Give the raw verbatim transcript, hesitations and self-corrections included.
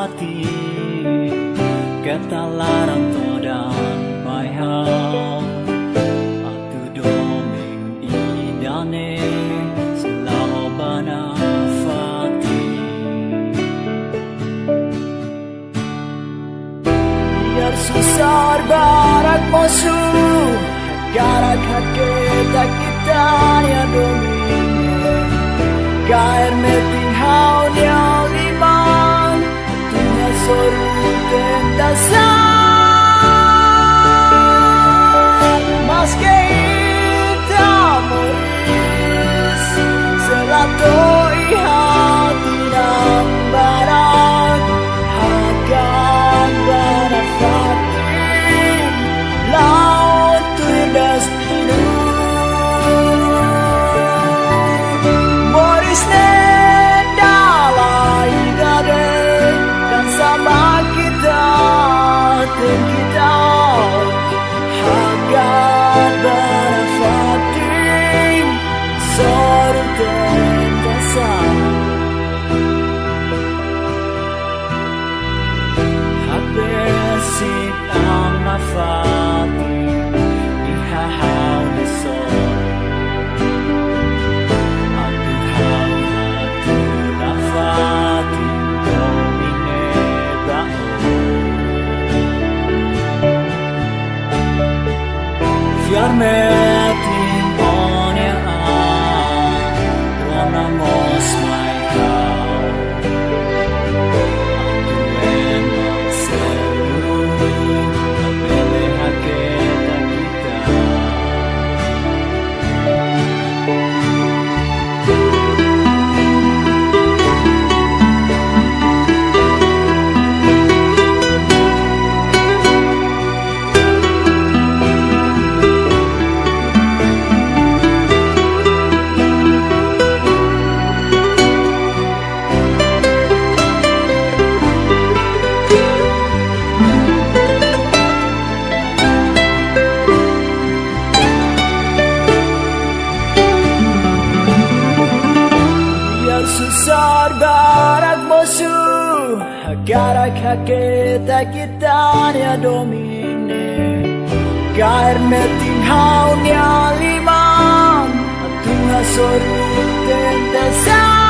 fati ketalarang todan bayang atu doming idane selalu bana fati biar susar barak musuh garak haketa kita ya domine gair meting hau nya liman tuha soru tentasan maske ita moris selato ihati ng barat hagan barat fatin laut tuirdas kita hagar barafatin sorong tentasan habesit ang mafati ihahaw ni sol atuhaw hatu na fatin domine baon Fiarmetin onia ronamos mai kau Antuen selu apele haketa kita susar barak musuh garak haketa kita nya domine gair meting hau nya liman tuha soru tentasan